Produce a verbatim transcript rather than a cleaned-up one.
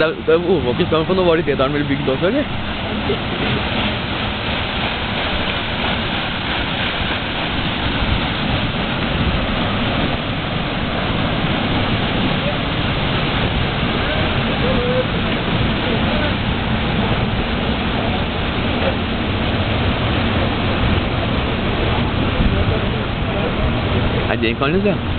da, da, oh, okay, sono quando vuoi te darmi il big dose, ne? Hadi en kalınız ya.